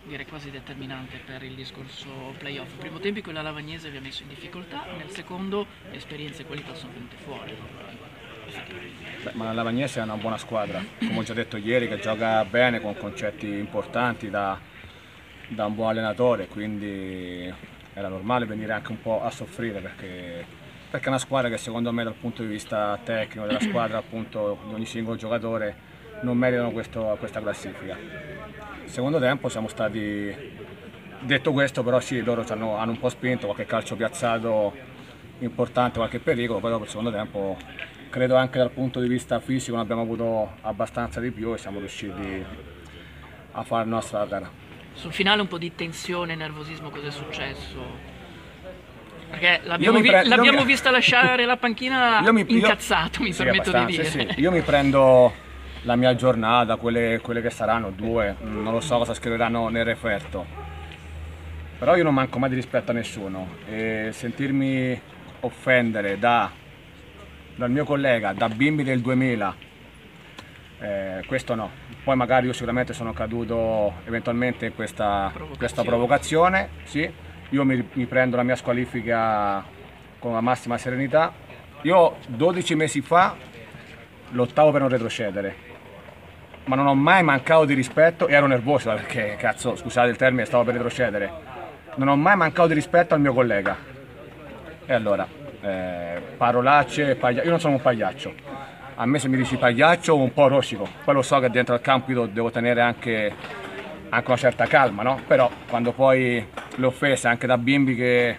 direi quasi determinante per il discorso playoff. Il primo tempo in cui la Lavagnese vi ha messo in difficoltà, nel secondo le esperienze e qualità sono venute fuori. Beh, ma la Lavagnese è una buona squadra, come ho già detto ieri, che gioca bene con concetti importanti da un buon allenatore, quindi era normale venire anche un po' a soffrire perché è una squadra che secondo me dal punto di vista tecnico, della squadra appunto di ogni singolo giocatore, non meritano questa classifica. Secondo tempo siamo stati, detto questo però sì, loro hanno un po' spinto, qualche calcio piazzato importante, qualche pericolo, poi dopo il secondo tempo credo anche dal punto di vista fisico ne abbiamo avuto abbastanza di più e siamo riusciti a fare la nostra gara. Sul finale un po' di tensione e nervosismo, cosa è successo? Perché l'abbiamo vista lasciare la panchina incazzato, mi sì, permetto di dire. sì. Io mi prendo la mia giornata, quelle che saranno, 2, non lo so cosa scriveranno nel referto. Però io non manco mai di rispetto a nessuno e sentirmi offendere dal mio collega, da bimbi del 2000, questo no. Poi magari io sicuramente sono caduto eventualmente in questa provocazione, sì. Io mi prendo la mia squalifica con la massima serenità. Io 12 mesi fa lottavo per non retrocedere, ma non ho mai mancato di rispetto e ero nervoso perché, cazzo, scusate il termine, stavo per retrocedere. Non ho mai mancato di rispetto al mio collega. E allora, parolacce, io non sono un pagliaccio. A me se mi dici pagliaccio un po' rosico, poi lo so che dentro al campo io devo tenere anche una certa calma, no? Però quando poi le offese anche da bimbi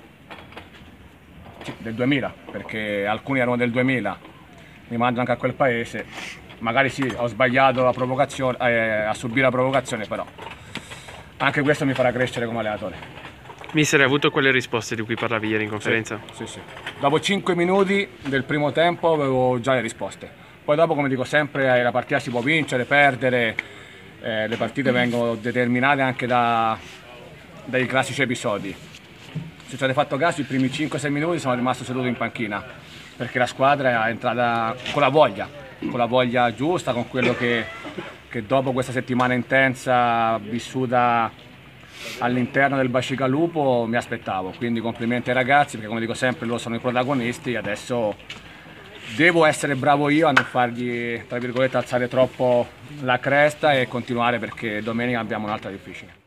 del 2000, perché alcuni erano del 2000, mi mandano anche a quel paese, magari sì, ho sbagliato la provocazione, a subire la provocazione, però anche questo mi farà crescere come allenatore. Mister, hai avuto quelle risposte di cui parlavi ieri in conferenza? Sì. Dopo 5 minuti del primo tempo avevo già le risposte. Poi dopo, come dico sempre, la partita si può vincere, perdere, le partite vengono determinate anche dai classici episodi. Se ci avete fatto caso, i primi 5-6 minuti sono rimasto seduto in panchina, perché la squadra è entrata con la voglia giusta, con quello che dopo questa settimana intensa vissuta all'interno del Basicalupo mi aspettavo. Quindi complimenti ai ragazzi, perché come dico sempre loro sono i protagonisti. Adesso devo essere bravo io a non fargli, tra virgolette, alzare troppo la cresta e continuare, perché domenica abbiamo un'altra difficile.